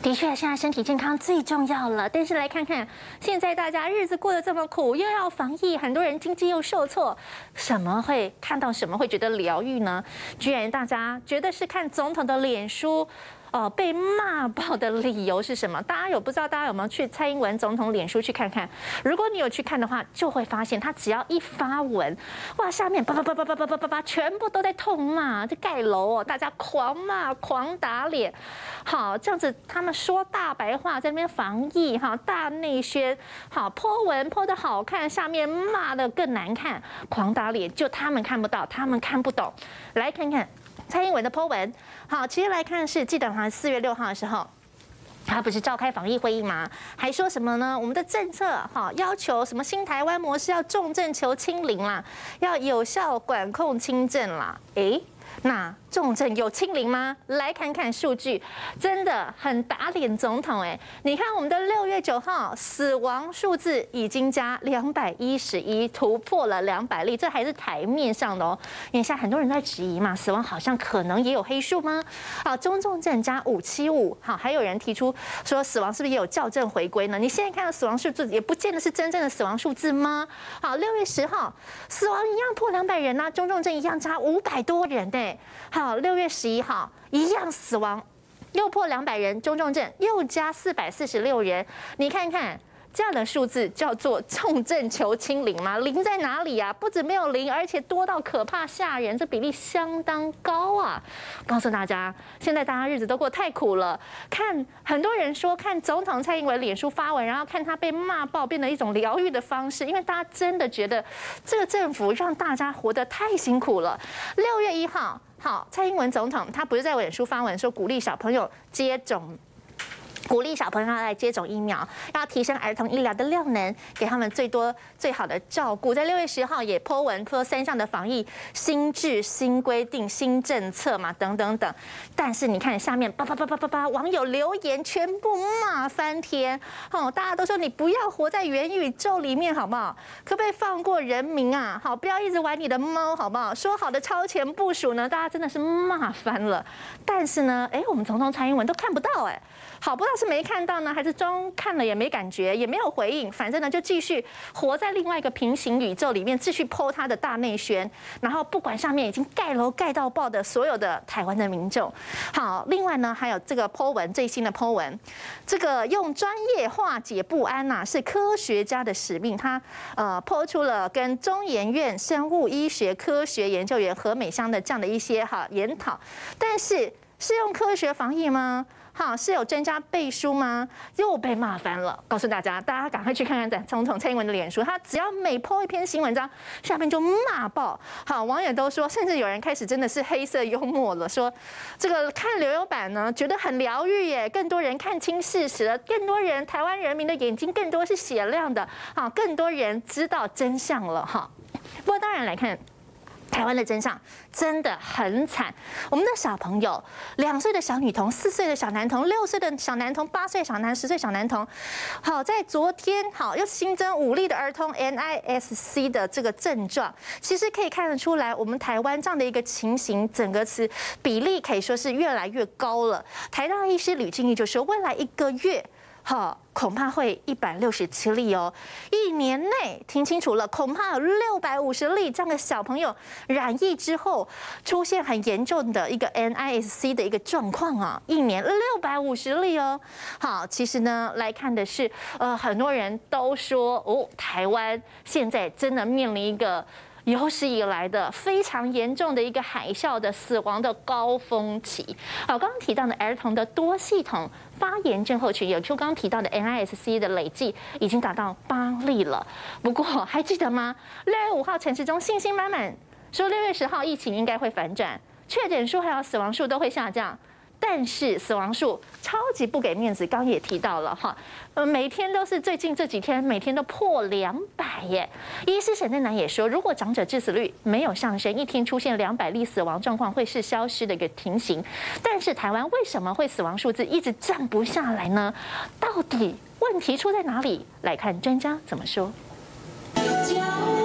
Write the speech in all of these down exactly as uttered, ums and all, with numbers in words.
的确，现在身体健康最重要了。但是来看看，现在大家日子过得这么苦，又要防疫，很多人经济又受挫，什么会看到什么会觉得疗愈呢？居然大家觉得是看总统的脸书。 哦，被骂爆的理由是什么？大家有不知道？大家有没有去蔡英文总统脸书去看看？如果你有去看的话，就会发现他只要一发文，哇，下面叭叭叭叭叭叭叭叭叭，全部都在痛骂，这盖楼哦，大家狂骂、狂打脸。好，这样子他们说大白话，在那边防疫哈，大内宣，好，po文po的好看，下面骂的更难看，狂打脸，就他们看不到，他们看不懂。来看看。 蔡英文的 po 文，好，其实来看是记得好像四月六号的时候，他不是召开防疫会议吗？还说什么呢？我们的政策好要求什么新台湾模式要重症求清零啦，要有效管控轻症啦，诶。 那重症有清零吗？来看看数据，真的很打脸总统哎！你看我们的六月九号死亡数字已经加两百一十一，突破了两百例，这还是台面上的哦。因为现在很多人在质疑嘛，死亡好像可能也有黑数吗？好，中重症加五七五，好，还有人提出说死亡是不是也有校正回归呢？你现在看到死亡数字，也不见得是真正的死亡数字吗？好，六月十号死亡一样破两百人啊，中重症一样加五百多人呢。 好，六月十一号一样死亡，又破两百人，中重症又加四百四十六人。你看看这样的数字叫做重症求清零吗？零在哪里啊？不止没有零，而且多到可怕吓人，这比例相当高啊！告诉大家，现在大家日子都过太苦了。看很多人说，看总统蔡英文脸书发文，然后看他被骂爆，变成一种疗愈的方式，因为大家真的觉得这个政府让大家活得太辛苦了。六月一号。 好，蔡英文总统他不是在脸书发文说鼓励小朋友接种，鼓励小朋友来接种疫苗，要提升儿童医疗的量能，给他们最多最好的照顾。在六月十号也 po 文说三项的防疫新制、新规定、新政策嘛，等等等。但是你看下面叭叭叭叭叭叭，网友留言全部骂翻天，哦，大家都说你不要活在元宇宙里面好不好？可不可以放过人民啊？好，不要一直玩你的猫好不好？说好的超前部署呢？大家真的是骂翻了。但是呢，哎，我们总统蔡英文都看不到哎。 好，不知道是没看到呢，还是装看了也没感觉，也没有回应。反正呢，就继续活在另外一个平行宇宙里面，继续po他的大内宣。然后不管上面已经盖楼盖到爆的所有的台湾的民众。好，另外呢，还有这个 po 文最新的 po 文，这个用专业化解不安呐、啊，是科学家的使命。他呃 po 出了跟中研院生物医学科学研究员何美香的这样的一些哈研讨，但是是用科学防疫吗？ 好，是有专家背书吗？又被骂翻了。告诉大家，大家赶快去看看咱总统蔡英文的脸书，他只要每 po 一篇新文章，下面就骂爆。好，网友都说，甚至有人开始真的是黑色幽默了，说这个看留言板呢，觉得很疗愈耶。更多人看清事实了，更多人台湾人民的眼睛更多是雪亮的，好，更多人知道真相了哈。不过当然来看。 台湾的真相真的很惨，我们的小朋友，两岁的小女童，四岁的小男童，六岁的小男童，八岁小男，十岁小男童。好，在昨天，好又新增五例的儿童 N I S C 的这个症状，其实可以看得出来，我们台湾这样的一个情形，整个是比例可以说是越来越高了。台大医师吕敬义就说，未来一个月。 好，恐怕会一百六十七例哦。一年内，听清楚了，恐怕有六百五十例这样的小朋友染疫之后，出现很严重的一个 N I S C 的一个状况啊。一年六百五十例哦。好，其实呢，来看的是，呃，很多人都说，哦，台湾现在真的面临一个。 有史以来的非常严重的一个海啸的死亡的高峰期。好，刚刚提到的儿童的多系统发炎症候群，有就刚刚提到的 N I S C 的累计已经达到八例了。不过还记得吗？六月五号陈时中信心满满说，六月十号疫情应该会反转，确诊数还有死亡数都会下降。 但是死亡数超级不给面子，刚刚也提到了哈，呃，每天都是最近这几天每天都破两百耶。医师沈正南也说，如果长者致死率没有上升，一天出现两百例死亡状况会是消失的一个情形。但是台湾为什么会死亡数字一直降不下来呢？到底问题出在哪里？来看专家怎么说。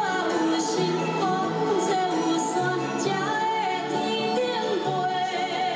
新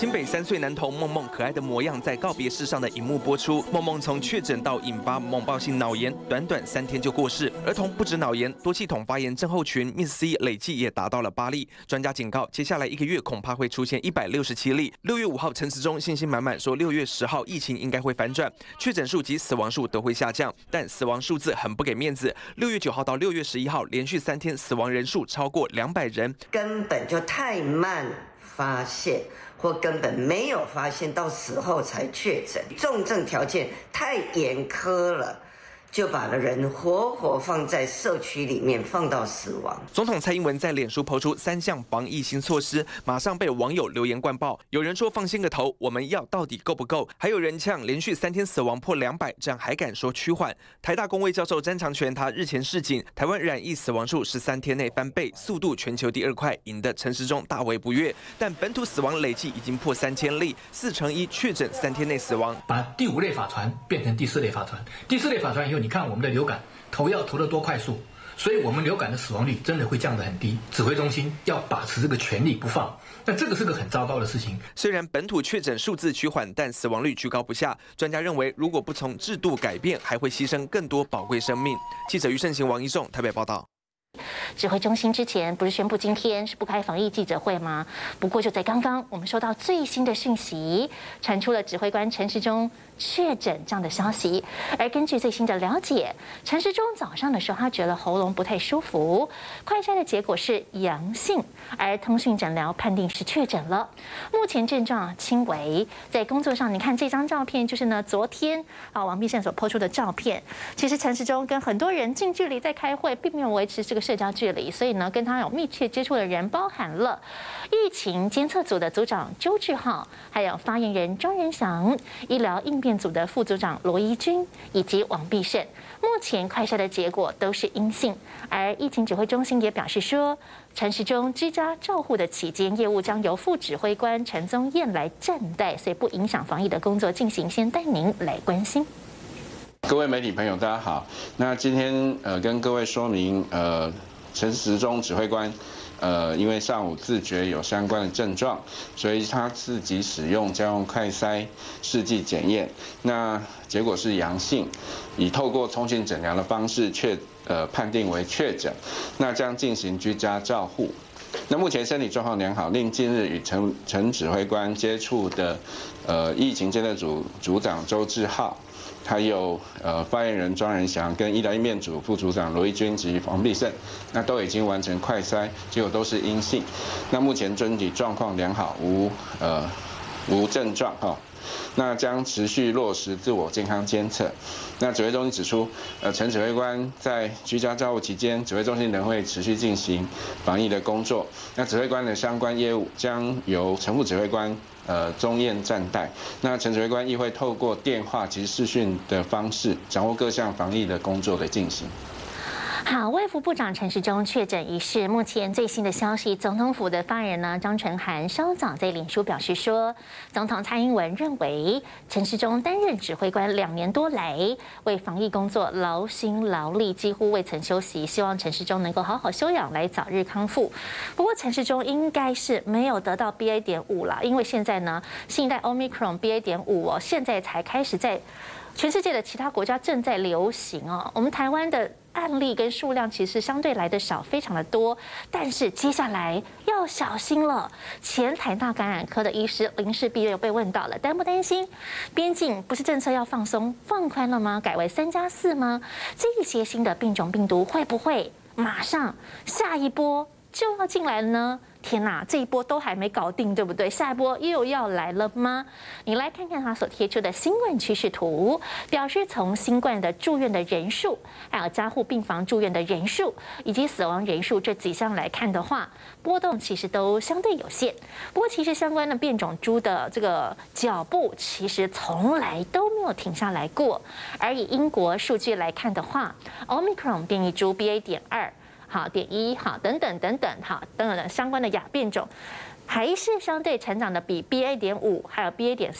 新北三岁男童梦梦可爱的模样在告别式上的荧幕播出。梦梦从确诊到引发猛爆性脑炎，短短三天就过世。儿童不止脑炎，多系统发炎症候群 Miss C 累计也达到了八例。专家警告，接下来一个月恐怕会出现一百六十七例。六月五号，陈时中信心满满说，六月十号疫情应该会反转，确诊数及死亡数都会下降，但死亡数字很不给面子。六月九号到六月十一号，连续三天死亡人数超过两百人， 根本就太慢发现，或根本没有发现，到死后才确诊，重症条件太严苛了。就把人活活放在社区里面，放到死亡。 总统蔡英文在脸书抛出三项防疫新措施，马上被网友留言灌爆。有人说放心个头，我们要到底够不够？还有人呛连续三天死亡破两百，这样还敢说趋缓？台大公卫教授詹长全他日前示警，台湾染疫死亡数十三天内翻倍，速度全球第二快，引得陈时中大为不悦。但本土死亡累计已经破三千例，四成一确诊三天内死亡， 把第五类法传变成第四类法传，第四类法传以后。你看我们的流感投药投得多快速，所以我们流感的死亡率真的会降得很低。指挥中心要把持这个权力不放，那这个是个很糟糕的事情。 虽然本土确诊数字趋缓，但死亡率居高不下。专家认为，如果不从制度改变，还会牺牲更多宝贵生命。记者于胜行、王一仲台北报道。 指挥中心之前不是宣布今天是不开防疫记者会吗？不过就在刚刚，我们收到最新的讯息，传出了指挥官陈时中确诊这样的消息。而根据最新的了解，陈时中早上的时候他觉得喉咙不太舒服，快筛的结果是阳性，而通讯诊疗判定是确诊了。目前症状轻微，在工作上你看这张照片就是呢昨天啊王必胜所抛出的照片。其实陈时中跟很多人近距离在开会，并没有维持这个社交距离，所以呢跟他有密切接触的人包含了疫情监测组的组长周志浩，还有发言人庄仁祥，医疗应变组的副组长罗怡君以及王必胜。目前快筛的结果都是阴性，而疫情指挥中心也表示说，陈时中居家照护的期间业务将由副指挥官陈宗彦来暂代，所以不影响防疫的工作进行。先带您来关心。 各位媒体朋友，大家好。那今天呃跟各位说明，呃陈时中指挥官，呃因为上午自觉有相关的症状，所以他自己使用家用快筛试剂检验，那结果是阳性，以透过通讯诊疗的方式确呃判定为确诊，那将进行居家照护。那目前身体状况良好，令近日与陈陈指挥官接触的呃疫情监测组组长周志浩。还有呃发言人庄仁祥跟医疗应变组副组长罗怡君及王必胜，那都已经完成快筛，结果都是阴性。那目前身体状况良好，无呃无症状哈。那将持续落实自我健康监测。那指挥中心指出，呃，陈指挥官在居家照护期间，指挥中心仍会持续进行防疫的工作。那指挥官的相关业务将由陈副指挥官呃钟燕暂代。那陈指挥官亦会透过电话及视讯的方式，掌握各项防疫的工作的进行。 好，卫福部长陈时中确诊一事，目前最新的消息，总统府的发言人呢张纯涵稍早在脸书表示说，总统蔡英文认为陈时中担任指挥官两年多来，为防疫工作劳心劳力，几乎未曾休息，希望陈时中能够好好休养，来早日康复。不过陈时中应该是没有得到 B A 点五啦，因为现在呢新一代 Omicron B A 点五哦，现在才开始在全世界的其他国家正在流行哦，我们台湾的案例跟数量其实相对来的少，非常的多，但是接下来要小心了。前台大感染科的医师林世璧又被问到了，担不担心边境不是政策要放松放宽了吗？改为三加四吗？这些新的变种病毒会不会马上下一波就要进来了呢？天哪，这一波都还没搞定，对不对？下一波又要来了吗？你来看看他所贴出的新冠趋势图，表示从新冠的住院的人数，还有加护病房住院的人数，以及死亡人数这几项来看的话，波动其实都相对有限。不过，其实相关的变种株的这个脚步，其实从来都没有停下来过。而以英国数据来看的话 ，Omicron 变异株 B A 点二。好，点一好，等等等等，好，等等相关的亚变种，还是相对成长的比 B A 点五还有 B A 点四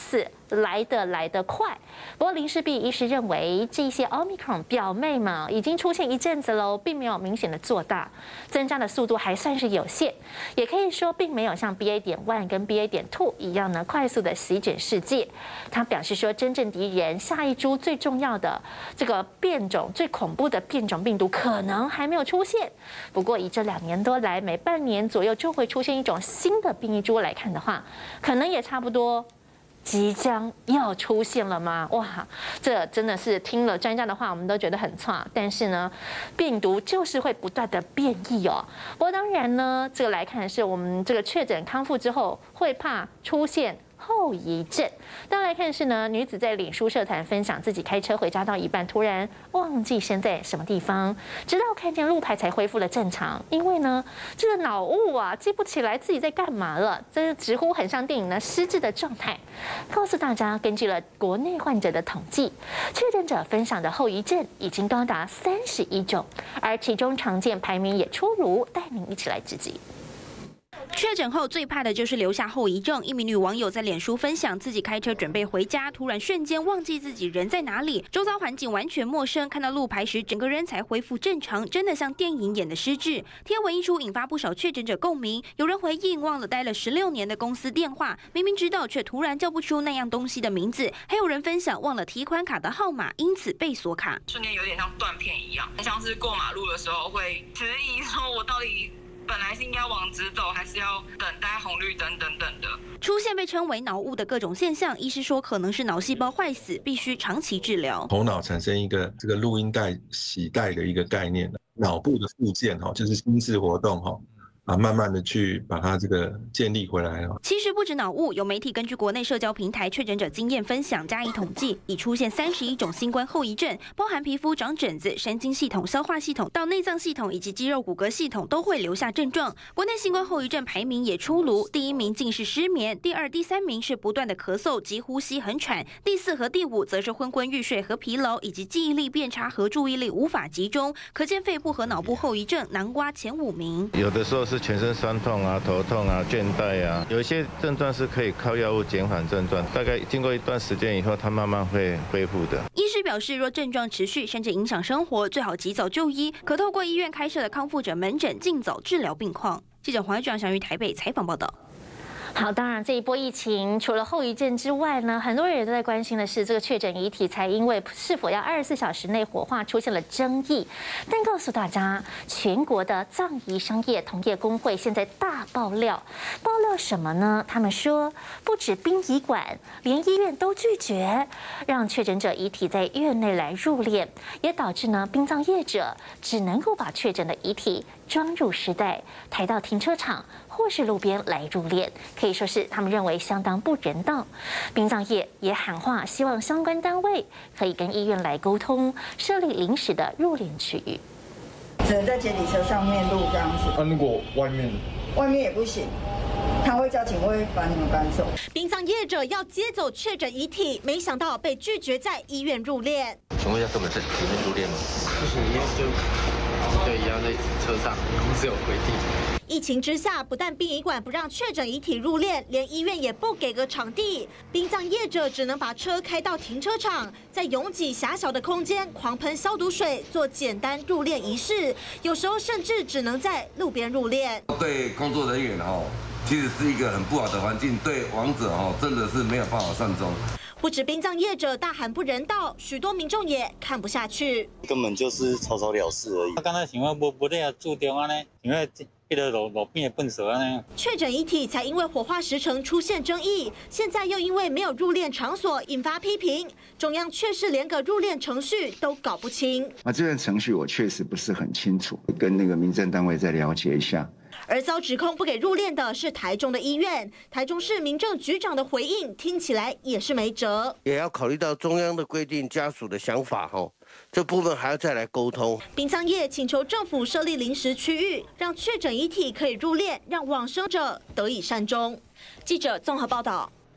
来得来得快。不过林世璧医师认为，这些 Omicron 表妹们已经出现一阵子喽，并没有明显的做大，增加的速度还算是有限，也可以说并没有像 B A 点一跟 B A 点二一样呢快速的席卷世界。他表示说，真正敌人下一株最重要的这个变种、最恐怖的变种病毒可能还没有出现。不过以这两年多来每半年左右就会出现一种新的变异株来看的话，可能也差不多即将要出现了吗？哇，这真的是听了专家的话，我们都觉得很差。但是呢，病毒就是会不断的变异哦。不过当然呢，这个来看的是我们这个确诊康复之后，会怕出现后遗症。当然来看是呢，女子在脸书社团分享自己开车回家到一半，突然忘记身在什么地方，直到看见路牌才恢复了正常。因为呢，这个脑雾啊，记不起来自己在干嘛了，这直呼很像电影呢失智的状态。告诉大家，根据了国内患者的统计，确诊者分享的后遗症已经高达三十一种，而其中常见排名也出炉，带您一起来直击。 确诊后最怕的就是留下后遗症。一名女网友在脸书分享自己开车准备回家，突然瞬间忘记自己人在哪里，周遭环境完全陌生，看到路牌时整个人才恢复正常，真的像电影演的失智。贴文一出，引发不少确诊者共鸣。有人回应忘了待了十六年的公司电话，明明知道却突然叫不出那样东西的名字。还有人分享忘了提款卡的号码，因此被锁卡。 瞬间有点像断片一样，像是过马路的时候会迟疑，说我到底本来是应该往直走，还是要等待红绿灯等等的。 出现被称为脑雾的各种现象，医师说可能是脑细胞坏死，必须长期治疗。 头脑产生一个这个录音带洗带的一个概念，脑部的附件哈，就是心智活动哈。啊，慢慢的去把它这个建立回来了。 其实不止脑雾，有媒体根据国内社交平台确诊者经验分享加以统计，已出现三十一种新冠后遗症，包含皮肤长疹子、神经系统、消化系统到内脏系统以及肌肉骨骼系统都会留下症状。国内新冠后遗症排名也出炉，第一名竟是失眠，第二、第三名是不断的咳嗽及呼吸很喘，第四和第五则是昏昏欲睡和疲劳，以及记忆力变差和注意力无法集中。可见肺部和脑部后遗症囊括前五名。 有的时候是全身酸痛啊、头痛啊、倦怠啊，有一些症状是可以靠药物减缓症状，大概经过一段时间以后，它慢慢会恢复的。 医师表示，若症状持续甚至影响生活，最好及早就医，可透过医院开设的康复者门诊尽早治疗病况。记者黄玉壮、祥于台北采访报道。 好，当然这一波疫情除了后遗症之外呢，很多人也都在关心的是这个确诊遗体才因为是否要二十四小时内火化出现了争议。但告诉大家，全国的葬仪商业同业工会现在大爆料，爆料什么呢？他们说，不止殡仪馆，连医院都拒绝让确诊者遗体在院内来入殓，也导致呢殡葬业者只能够把确诊的遗体装入尸袋，抬到停车场或是路边来入殓，可以说是他们认为相当不人道。殡葬业也喊话，希望相关单位可以跟医院来沟通，设立临时的入殓区域。 只能在检体车上面录这样子。 那、啊、如果外面， 外面也不行。他会叫警卫把你们赶走。 殡葬业者要接走确诊遗体，没想到被拒绝在医院入殓。 请问一下，根本在里面入殓吗？ 不行，因为就对一样在车上，公司有规定。 疫情之下，不但殡仪馆不让确诊遗体入殓，连医院也不给个场地。殡葬业者只能把车开到停车场，在拥挤狭小的空间狂喷消毒水，做简单入殓仪式。有时候甚至只能在路边入殓。 对工作人员哈，其实是一个很不好的环境，对亡者哈真的是没有办法善终。 不止殡葬业者大喊不人道，许多民众也看不下去， 根本就是草草了事而已。 刚才想要不不要注重啊呢，因为这个路路边的粪蛇呢。 确诊遗体才因为火化时程出现争议，现在又因为没有入殓场所引发批评，中央却是连个入殓程序都搞不清。 啊，这段程序我确实不是很清楚，跟那个民政单位再了解一下。 而遭指控不给入殓的是台中的医院，台中市民政局长的回应听起来也是没辙， 也要考虑到中央的规定、家属的想法哈，这部分还要再来沟通。 殡葬业请求政府设立临时区域，让确诊遗体可以入殓，让往生者得以善终。记者综合报道。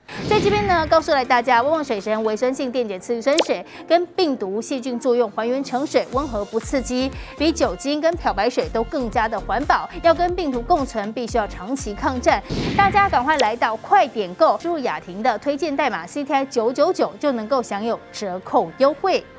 在这边呢，告诉来大家，旺旺水神微酸性电解次酸水跟病毒细菌作用还原成水，温和不刺激，比酒精跟漂白水都更加的环保。要跟病毒共存，必须要长期抗战。大家赶快来到快点购，输入雅婷的推荐代码 C T I 九九九就能够享有折扣优惠。